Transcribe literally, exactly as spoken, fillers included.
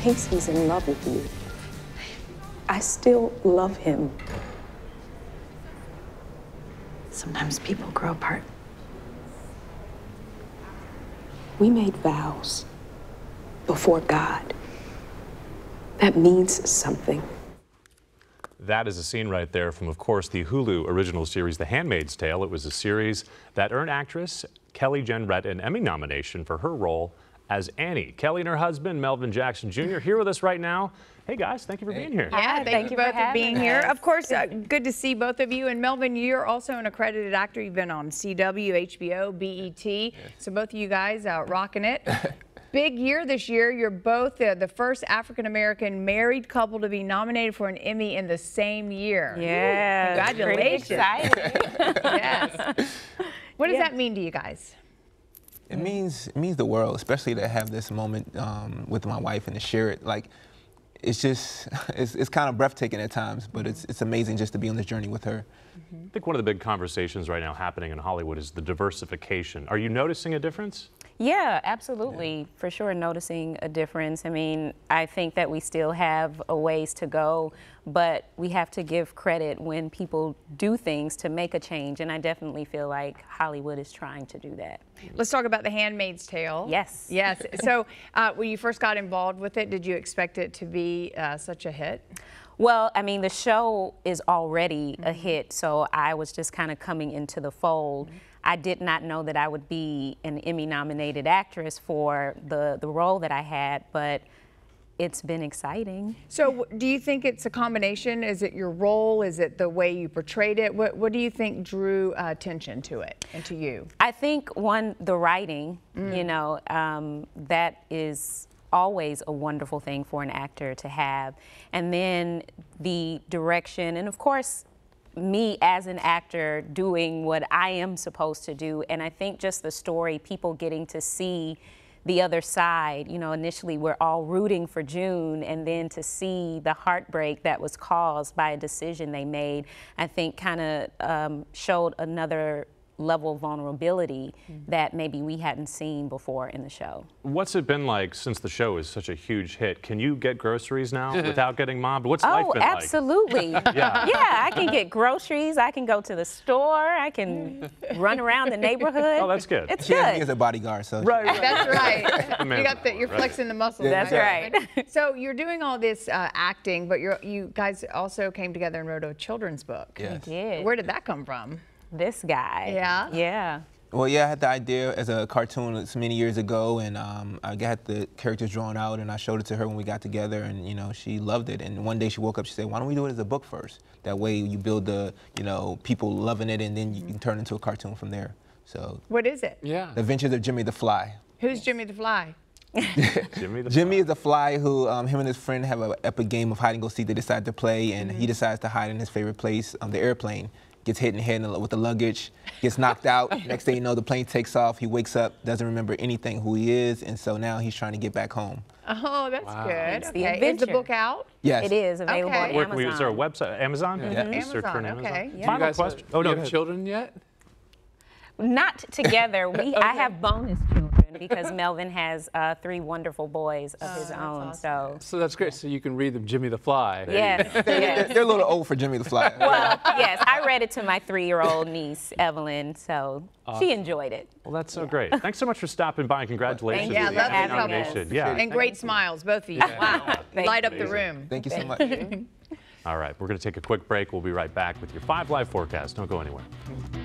thinks he's in love with you. I still love him. Sometimes people grow apart. We made vows before God. That means something. That is a scene right there from, of course, the Hulu original series, The Handmaid's Tale. It was a series that earned actress Kelly Jenrette an Emmy nomination for her role as Annie. Kelly and her husband, Melvin Jackson Junior, here with us right now. Hey, guys, thank you for being here. Yeah, thank, thank you both for being here. Of course, uh, good to see both of you. And Melvin, you're also an accredited actor. You've been on C W, H B O, B E T. Yes. So both of you guys are rocking it. Big year this year. You're both uh, the first African-American married couple to be nominated for an Emmy in the same year. Yeah. Congratulations. Exciting. Yes. What does yeah. that mean to you guys? It means it means the world, especially to have this moment um, with my wife and to share it. Like, it's just it's, it's kind of breathtaking at times, but it's it's amazing just to be on this journey with her. I think one of the big conversations right now happening in Hollywood is the diversification. Are you noticing a difference? Yeah, absolutely. Yeah. For sure, noticing a difference. I mean, I think that we still have a ways to go, but we have to give credit when people do things to make a change, and I definitely feel like Hollywood is trying to do that. Let's talk about The Handmaid's Tale. Yes. Yes. So uh, when you first got involved with it, did you expect it to be uh, such a hit? Well, I mean, the show is already mm-hmm. a hit, so I was just kind of coming into the fold. Mm-hmm. I did not know that I would be an Emmy-nominated actress for the, the role that I had, but it's been exciting. So do you think it's a combination? Is it your role? Is it the way you portrayed it? What, what do you think drew uh, attention to it and to you? I think, one, the writing, mm. you know, um, that is always a wonderful thing for an actor to have. And then the direction, and of course, me as an actor doing what I am supposed to do. And I think just the story, people getting to see the other side. You know, initially we're all rooting for June, and then to see the heartbreak that was caused by a decision they made, I think kind of um, showed another level of vulnerability mm-hmm. that maybe we hadn't seen before in the show. What's it been like since the show is such a huge hit? Can you get groceries now without getting mobbed? What's oh, life been absolutely. like? yeah. yeah, I can get groceries, I can go to the store, I can run around the neighborhood. Oh, that's good. It's she good. has me as a bodyguard, so. Right, right. That's right. you got the, you're right. flexing the muscles. That's right. right. So you're doing all this uh, acting, but you're, you guys also came together and wrote a children's book. Yes. We did. Where did that come from? This guy. Yeah? Yeah. Well, yeah, I had the idea as a cartoon so many years ago, and um, I got the characters drawn out, and I showed it to her when we got together, and, you know, she loved it. And one day she woke up, she said, why don't we do it as a book first? That way you build the, you know, people loving it, and then you can turn it into a cartoon from there. So. What is it? Yeah. The Adventures of Jimmy the Fly. Who's Jimmy the Fly? Jimmy, the Jimmy fly. is a fly who, um, him and his friend have an epic game of hide and go seek they decide to play, and mm-hmm. he decides to hide in his favorite place, um, the airplane. Gets hit in the head with the luggage, gets knocked out. Next thing you know, the plane takes off. He wakes up, doesn't remember anything, who he is, and so now he's trying to get back home. Oh, that's wow. good. It's the okay. Is the book out? Yes. It is available okay. on Where, Amazon. Is there a website? Amazon? Yeah. yeah. Amazon, Search for Amazon. okay. Yeah. Final question. Have, oh, no, you have children yet? Not together. We, okay. I have bonus children because Melvin has uh, three wonderful boys of oh, his own. awesome. So, so that's great. So you can read them Jimmy the Fly. Yes, they're, yes. they're a little old for Jimmy the Fly. Well, yes, I read it to my three-year-old niece, Evelyn, so awesome. She enjoyed it. Well, that's so yeah. great. Thanks so much for stopping by, and congratulations. Yeah, on love the the nomination. Yeah. And great smiles, both of you. Yeah. Wow. Light up Amazing. the room. Thank you so much. All right, we're going to take a quick break. We'll be right back with your five live forecast. Don't go anywhere.